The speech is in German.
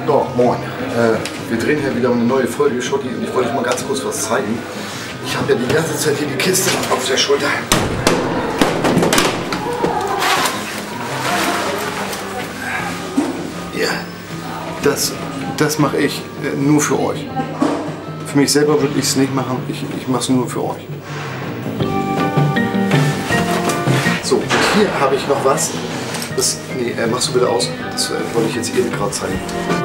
So, moin. Wir drehen hier wieder eine neue Folge, Schotti, und ich wollte euch mal ganz kurz was zeigen. Ich habe ja die ganze Zeit hier die Kiste auf der Schulter. Ja, das mache ich nur für euch. Für mich selber würde ich es nicht machen, ich mache es nur für euch. So, und hier habe ich noch was. Nee, machst du bitte aus. Das wollte ich jetzt eben gerade zeigen.